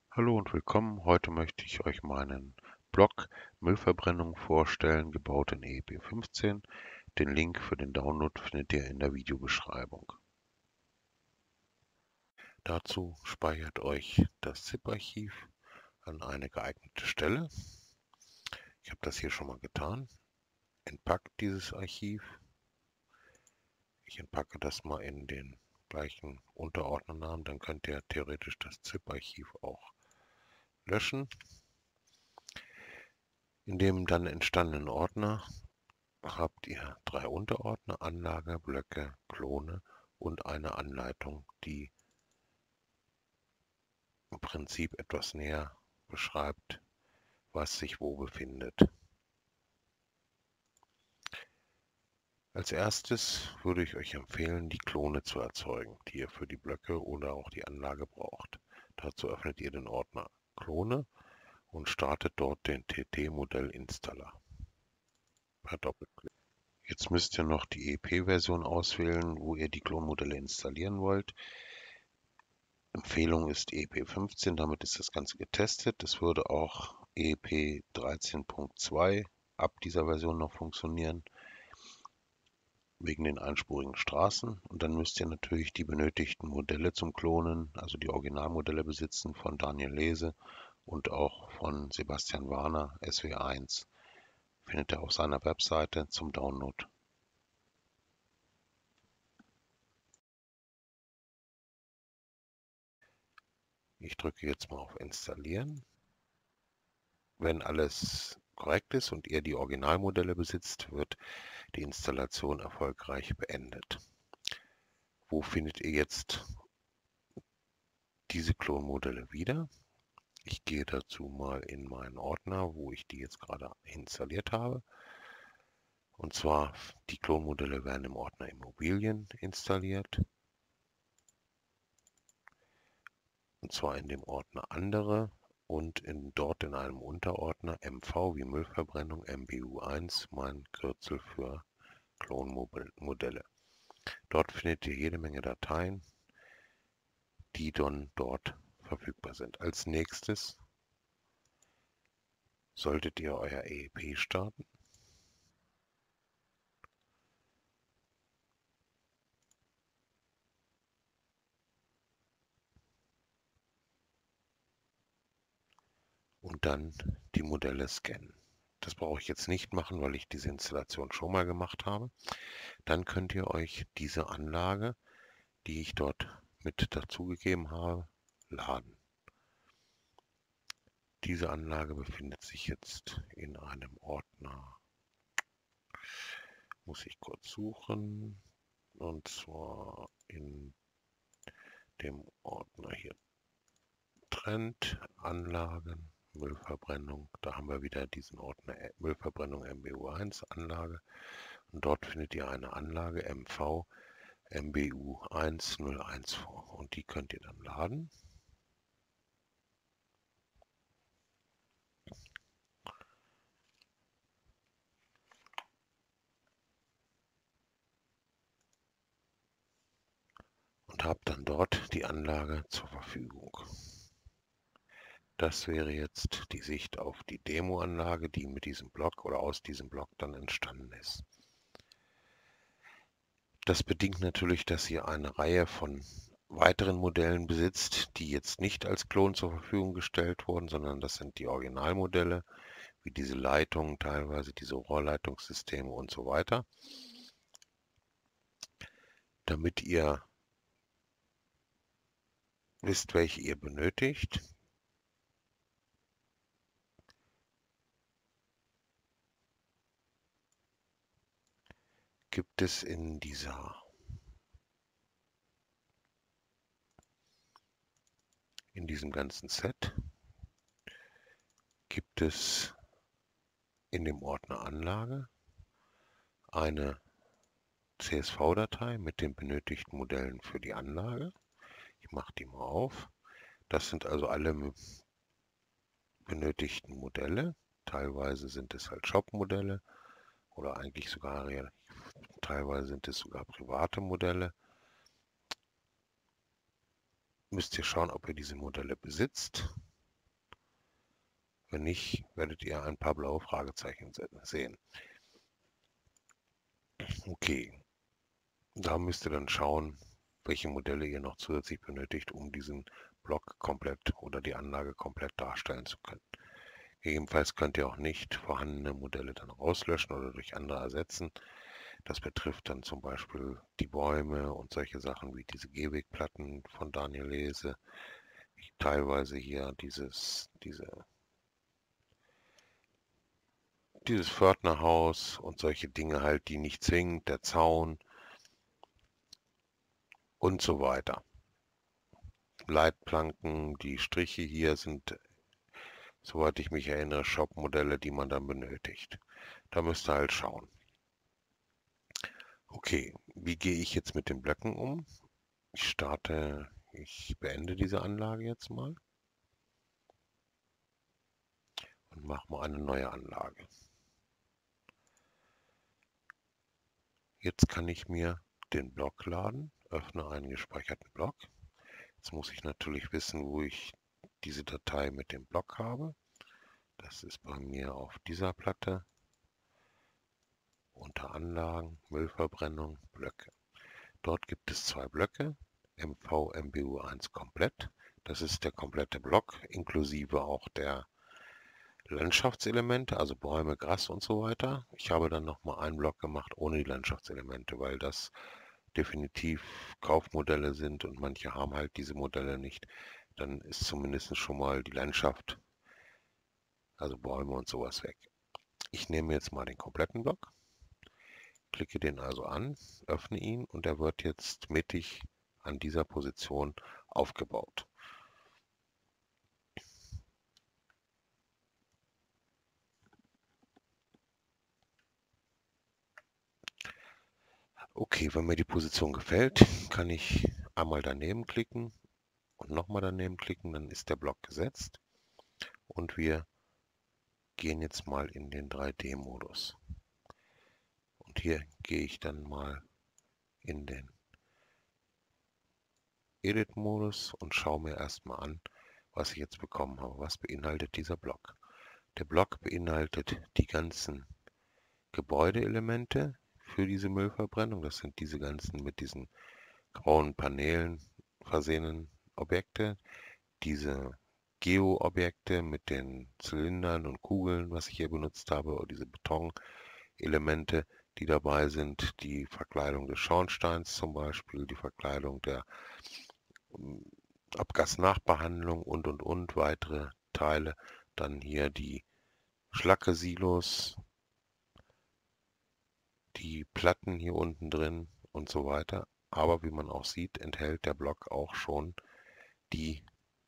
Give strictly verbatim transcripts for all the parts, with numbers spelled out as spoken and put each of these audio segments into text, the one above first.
Hallo und willkommen. Heute möchte ich euch meinen Blog Müllverbrennung vorstellen, gebaut in E E P fünfzehn. Den Link für den Download findet ihr in der Videobeschreibung. Dazu speichert euch das ZIP-Archiv an eine geeignete Stelle. Ich habe das hier schon mal getan. Entpackt dieses Archiv. Ich entpacke das mal in den gleichen Unterordnernamen, dann könnt ihr theoretisch das ZIP-Archiv auch löschen. In dem dann entstandenen Ordner habt ihr drei Unterordner: Anlage, Blöcke, Klone und eine Anleitung, die im Prinzip etwas näher beschreibt, was sich wo befindet. Als erstes würde ich euch empfehlen, die Klone zu erzeugen, die ihr für die Blöcke oder auch die Anlage braucht. Dazu öffnet ihr den Ordner Klone und startet dort den T T-Modell-Installer per Doppelklick. Jetzt müsst ihr noch die E E P-Version auswählen, wo ihr die Klonmodelle installieren wollt. Empfehlung ist E E P fünfzehn, damit ist das Ganze getestet. Es würde auch E E P dreizehn Punkt zwei ab dieser Version noch funktionieren, wegen den einspurigen Straßen. Und dann müsst ihr natürlich die benötigten Modelle zum Klonen, also die Originalmodelle besitzen von Daniel Lese und auch von Sebastian Warner, S W eins. Findet ihr auf seiner Webseite zum Download. Ich drücke jetzt mal auf Installieren. Wenn alles korrekt ist und ihr die Originalmodelle besitzt, wird die Installation erfolgreich beendet. Wo findet ihr jetzt diese Klonmodelle wieder? Ich gehe dazu mal in meinen Ordner, wo ich die jetzt gerade installiert habe. Und zwar, die Klonmodelle werden im Ordner Immobilien installiert. Und zwar in dem Ordner Andere und in, dort in einem Unterordner M V wie Müllverbrennung, M B U eins, mein Kürzel für Klonmodelle. Dort findet ihr jede Menge Dateien, die dann dort verfügbar sind. Als nächstes solltet ihr euer E E P starten. Und dann die Modelle scannen. Das brauche ich jetzt nicht machen, weil ich diese Installation schon mal gemacht habe. Dann könnt ihr euch diese Anlage, die ich dort mit dazugegeben habe, laden. Diese Anlage befindet sich jetzt in einem Ordner. Muss ich kurz suchen. Und zwar in dem Ordner hier Trend, Anlagen, Müllverbrennung. Da haben wir wieder diesen Ordner Müllverbrennung M B U eins Anlage. Und dort findet ihr eine Anlage M V M B U eins null eins vor. Und die könnt ihr dann laden. Und habt dann dort die Anlage zur Verfügung. Das wäre jetzt die Sicht auf die Demo-Anlage, die mit diesem Block oder aus diesem Block dann entstanden ist. Das bedingt natürlich, dass ihr eine Reihe von weiteren Modellen besitzt, die jetzt nicht als Klon zur Verfügung gestellt wurden, sondern das sind die Originalmodelle, wie diese Leitungen teilweise, diese Rohrleitungssysteme und so weiter. Damit ihr wisst, welche ihr benötigt, gibt es in dieser in diesem ganzen Set gibt es in dem Ordner Anlage eine C S V-Datei mit den benötigten Modellen für die Anlage. Ich mache die mal auf. Das sind also alle benötigten Modelle. Teilweise sind es halt Shop-Modelle oder eigentlich sogar, teilweise sind es sogar private Modelle. Müsst ihr schauen, ob ihr diese Modelle besitzt. Wenn nicht, werdet ihr ein paar blaue Fragezeichen sehen. Okay, da müsst ihr dann schauen, welche Modelle ihr noch zusätzlich benötigt, um diesen Block komplett oder die Anlage komplett darstellen zu können. Gegebenenfalls könnt ihr auch nicht vorhandene Modelle dann rauslöschen oder durch andere ersetzen. Das betrifft dann zum Beispiel die Bäume und solche Sachen wie diese Gehwegplatten von Daniel Lese, teilweise hier dieses, diese, dieses Pförtnerhaus und solche Dinge halt, die nicht zwingend, der Zaun und so weiter. Leitplanken, die Striche hier sind, soweit ich mich erinnere, Shop-Modelle, die man dann benötigt. Da müsst ihr halt schauen. Okay, wie gehe ich jetzt mit den Blöcken um? Ich starte, ich beende diese Anlage jetzt mal und mache mal eine neue Anlage. Jetzt kann ich mir den Block laden, öffne einen gespeicherten Block. Jetzt muss ich natürlich wissen, wo ich diese Datei mit dem Block habe. Das ist bei mir auf dieser Platte. Unter Anlagen, Müllverbrennung, Blöcke. Dort gibt es zwei Blöcke, M V M B U eins komplett. Das ist der komplette Block, inklusive auch der Landschaftselemente, also Bäume, Gras und so weiter. Ich habe dann nochmal einen Block gemacht ohne die Landschaftselemente, weil das definitiv Kaufmodelle sind und manche haben halt diese Modelle nicht. Dann ist zumindest schon mal die Landschaft, also Bäume und sowas weg. Ich nehme jetzt mal den kompletten Block. Klicke den also an, öffne ihn und er wird jetzt mittig an dieser Position aufgebaut. Okay, wenn mir die Position gefällt, kann ich einmal daneben klicken und nochmal daneben klicken, dann ist der Block gesetzt und wir gehen jetzt mal in den drei D Modus. Und hier gehe ich dann mal in den Edit-Modus und schaue mir erstmal an, was ich jetzt bekommen habe. Was beinhaltet dieser Block? Der Block beinhaltet die ganzen Gebäudeelemente für diese Müllverbrennung. Das sind diese ganzen mit diesen grauen Paneelen versehenen Objekte. Diese Geo-Objekte mit den Zylindern und Kugeln, was ich hier benutzt habe, oder diese Betonelemente, die dabei sind, die Verkleidung des Schornsteins zum Beispiel, die Verkleidung der Abgasnachbehandlung und und und weitere Teile. Dann hier die Schlacke-Silos, die Platten hier unten drin und so weiter. Aber wie man auch sieht, enthält der Block auch schon die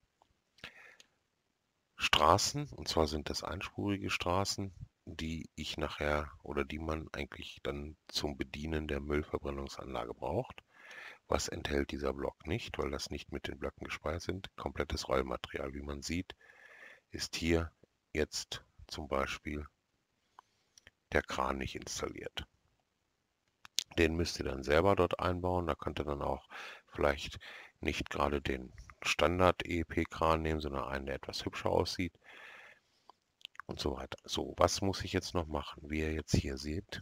Straßen, und zwar sind das einspurige Straßen, die ich nachher oder die man eigentlich dann zum Bedienen der Müllverbrennungsanlage braucht. Was enthält dieser Block nicht, weil das nicht mit den Blöcken gespeist sind? Komplettes Rollmaterial. Wie man sieht, ist hier jetzt zum Beispiel der Kran nicht installiert. Den müsst ihr dann selber dort einbauen. Da könnt ihr dann auch vielleicht nicht gerade den Standard-E E P-Kran nehmen, sondern einen, der etwas hübscher aussieht und so weiter. So, was muss ich jetzt noch machen? Wie ihr jetzt hier seht,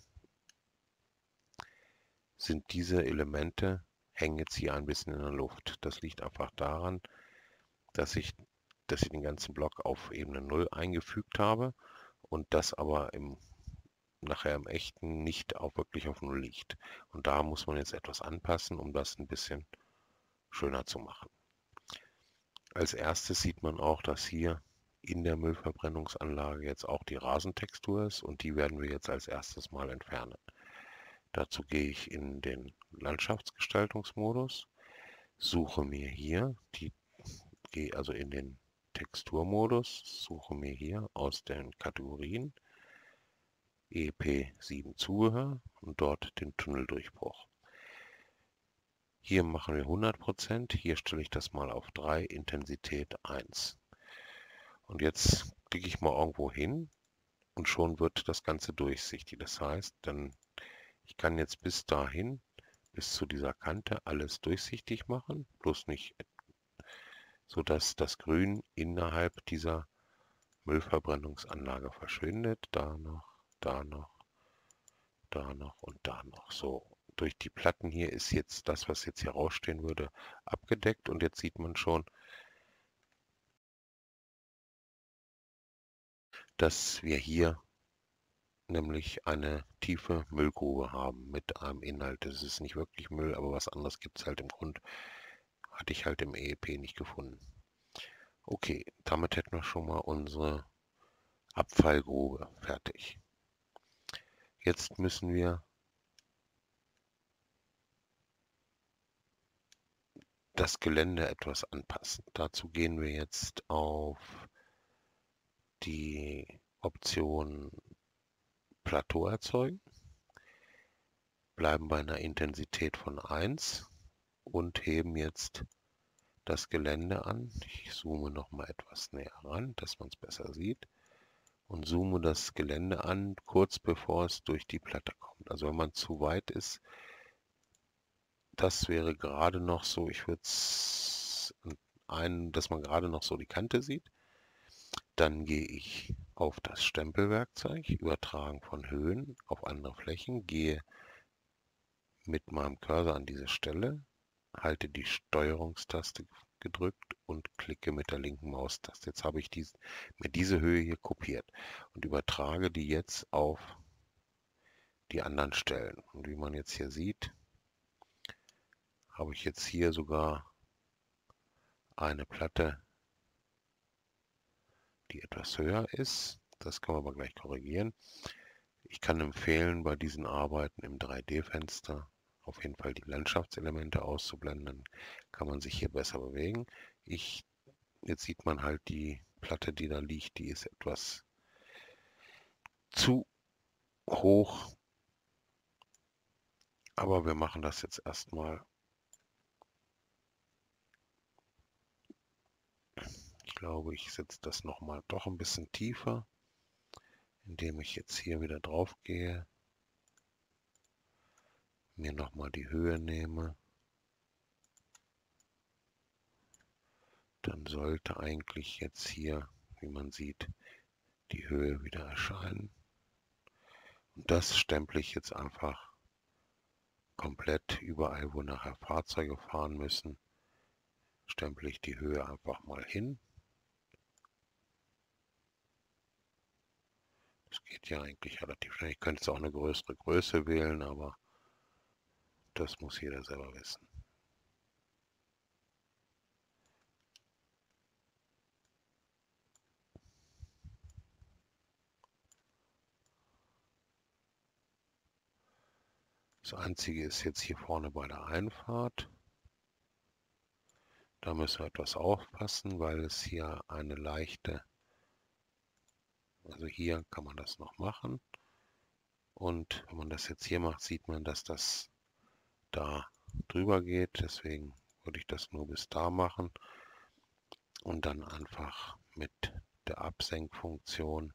sind diese Elemente, hängen jetzt hier ein bisschen in der Luft. Das liegt einfach daran, dass ich, dass ich den ganzen Block auf Ebene null eingefügt habe und das aber im nachher im Echten nicht auch wirklich auf null liegt. Und da muss man jetzt etwas anpassen, um das ein bisschen schöner zu machen. Als erstes sieht man auch, dass hier in der Müllverbrennungsanlage jetzt auch die Rasentextur ist und die werden wir jetzt als erstes mal entfernen. Dazu gehe ich in den Landschaftsgestaltungsmodus, suche mir hier die, gehe also in den Texturmodus, suche mir hier aus den Kategorien E P sieben Zubehör und dort den Tunneldurchbruch. Hier machen wir hundert Prozent, hier stelle ich das mal auf drei, Intensität eins. Und jetzt klicke ich mal irgendwo hin und schon wird das Ganze durchsichtig. Das heißt, dann, ich kann jetzt bis dahin, bis zu dieser Kante alles durchsichtig machen, bloß nicht, sodass das Grün innerhalb dieser Müllverbrennungsanlage verschwindet. Da noch, da noch, da noch und da noch. So, durch die Platten hier ist jetzt das, was jetzt hier rausstehen würde, abgedeckt. Und jetzt sieht man schon, dass wir hier nämlich eine tiefe Müllgrube haben mit einem Inhalt. Das ist nicht wirklich Müll, aber was anderes gibt es halt im Grund. Hatte ich halt im E E P nicht gefunden. Okay, damit hätten wir schon mal unsere Abfallgrube fertig. Jetzt müssen wir das Gelände etwas anpassen. Dazu gehen wir jetzt auf die Option Plateau erzeugen, bleiben bei einer Intensität von eins und heben jetzt das Gelände an. Ich zoome noch mal etwas näher ran, dass man es besser sieht. Und zoome das Gelände an, kurz bevor es durch die Platte kommt. Also wenn man zu weit ist, das wäre gerade noch so, ich würde es ein, dass man gerade noch so die Kante sieht. Dann gehe ich auf das Stempelwerkzeug, Übertragen von Höhen auf andere Flächen, gehe mit meinem Cursor an diese Stelle, halte die Steuerungstaste gedrückt und klicke mit der linken Maustaste. Jetzt habe ich dies, mir diese Höhe hier kopiert und übertrage die jetzt auf die anderen Stellen. Und wie man jetzt hier sieht, habe ich jetzt hier sogar eine Platte, die etwas höher ist. Das können wir aber gleich korrigieren. Ich kann empfehlen, bei diesen Arbeiten im drei D-Fenster auf jeden Fall die Landschaftselemente auszublenden. Dann kann man sich hier besser bewegen. Ich, jetzt sieht man halt die Platte, die da liegt, die ist etwas zu hoch. Aber wir machen das jetzt erstmal. Ich glaube, ich setze das nochmal doch ein bisschen tiefer, indem ich jetzt hier wieder drauf gehe, mir nochmal die Höhe nehme. Dann sollte eigentlich jetzt hier, wie man sieht, die Höhe wieder erscheinen. Und das stemple ich jetzt einfach komplett überall, wo nachher Fahrzeuge fahren müssen, stemple ich die Höhe einfach mal hin. Das geht ja eigentlich relativ schnell. Ich könnte jetzt auch eine größere Größe wählen, aber das muss jeder selber wissen. Das Einzige ist jetzt hier vorne bei der Einfahrt. Da müssen wir etwas aufpassen, weil es hier eine leichte, also hier kann man das noch machen. Und wenn man das jetzt hier macht, sieht man, dass das da drüber geht. Deswegen würde ich das nur bis da machen und dann einfach mit der Absenkfunktion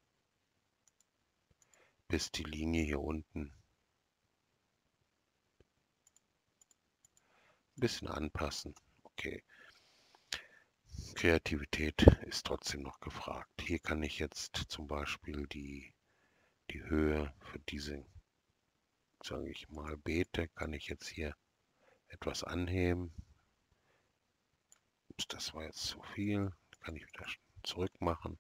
bis die Linie hier unten ein bisschen anpassen. Okay. Kreativität ist trotzdem noch gefragt. Hier kann ich jetzt zum Beispiel die, die Höhe für diese, sage ich mal, Beete, kann ich jetzt hier etwas anheben. Ups, das war jetzt zu viel. Kann ich wieder zurück machen.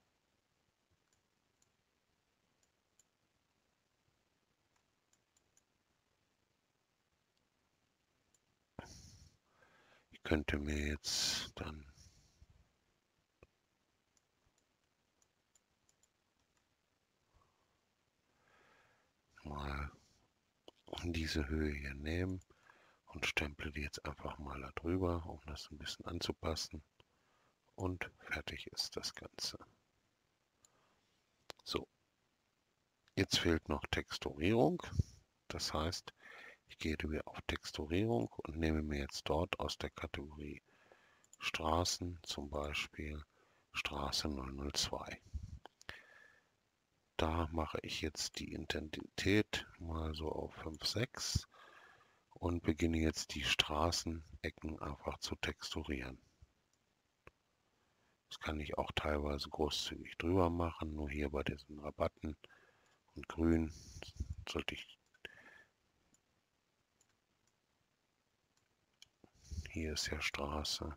Ich könnte mir jetzt dann mal diese Höhe hier nehmen und stemple die jetzt einfach mal da drüber, um das ein bisschen anzupassen. Und fertig ist das Ganze. So, jetzt fehlt noch Texturierung. Das heißt, ich gehe wieder auf Texturierung und nehme mir jetzt dort aus der Kategorie Straßen zum Beispiel Straße null null zwei. Da mache ich jetzt die Intensität mal so auf fünf, sechs und beginne jetzt die Straßenecken einfach zu texturieren. Das kann ich auch teilweise großzügig drüber machen, nur hier bei diesen Rabatten und grün sollte ich, hier ist ja Straße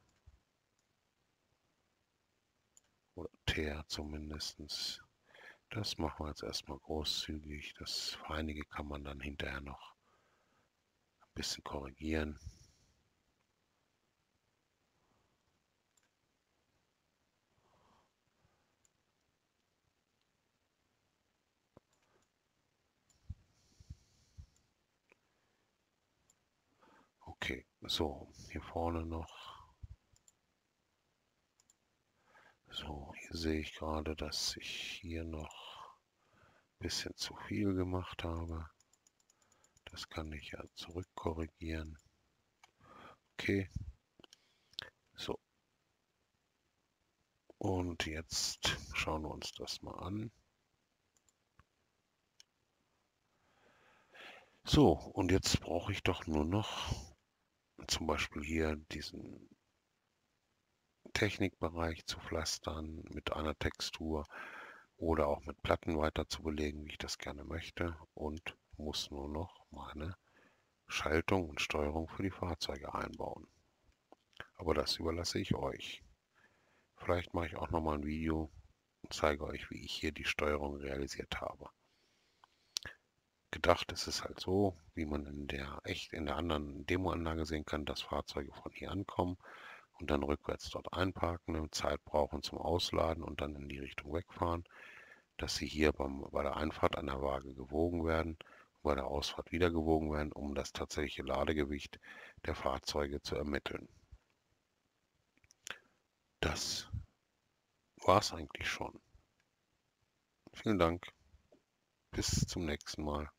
oder Teer zumindest. Das machen wir jetzt erstmal großzügig. Das Feinige kann man dann hinterher noch ein bisschen korrigieren. Okay, so, hier vorne noch. So, hier sehe ich gerade, dass ich hier noch ein bisschen zu viel gemacht habe. Das kann ich ja zurückkorrigieren. Okay, so. Und jetzt schauen wir uns das mal an. So, und jetzt brauche ich doch nur noch zum Beispiel hier diesen Technikbereich zu pflastern mit einer Textur oder auch mit Platten weiter zu belegen, wie ich das gerne möchte, und muss nur noch meine Schaltung und Steuerung für die Fahrzeuge einbauen. Aber das überlasse ich euch. Vielleicht mache ich auch noch mal ein Video und zeige euch, wie ich hier die Steuerung realisiert habe. Gedacht ist es halt so, wie man in der echt in der anderen Demoanlage sehen kann, dass Fahrzeuge von hier ankommen und dann rückwärts dort einparken, eine Zeit brauchen zum Ausladen und dann in die Richtung wegfahren, dass sie hier beim, bei der Einfahrt an der Waage gewogen werden, bei der Ausfahrt wieder gewogen werden, um das tatsächliche Ladegewicht der Fahrzeuge zu ermitteln. Das war es eigentlich schon. Vielen Dank. Bis zum nächsten Mal.